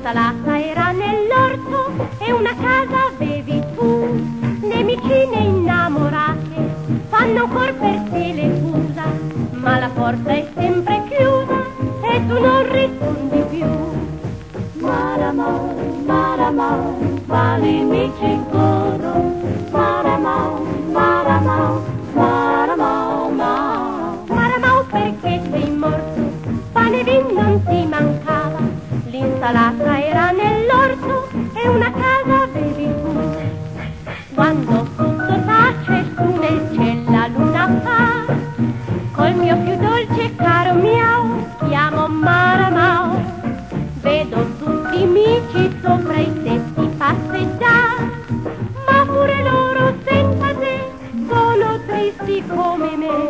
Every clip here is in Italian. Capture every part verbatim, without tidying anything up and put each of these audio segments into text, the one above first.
L'insalata era nell'orto e una casa avevi tu. Le vicine innamorate fanno ancor per te le fusa, ma la porta è sempre chiusa e tu non rispondi più. Maramau, Maramau, quali amici incorro. Maramau, Maramau, Maramau, Mau. Maramau, perché sei morto? Pane e vino non ti mancava, l'insalata era nell'orto e una casa avevi tu. Quando tutto tace su nel cielo la luna fa, col mio più dolce e caro miau chiamo Maramau. Vedo tutti i mici sopra i tetti passeggiare, ma pure loro senza te sono tristi come me.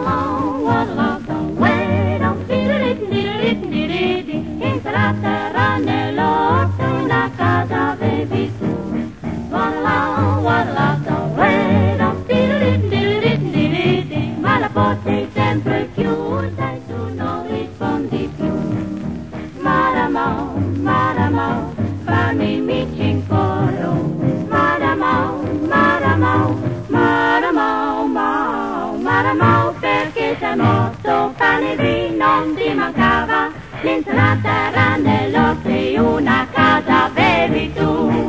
Insalata era nell'orto, una casa avevi tu. Ma la porta è sempre chiusa e tu non rispondi più. Maramau, Maramau, fammi amici in coro. Maramau, Maramau, Maramau, Mau. Maramau, perché sei morto, pane e vino non ti mancava, l'insalata era nell'orto e una casa avevi tu.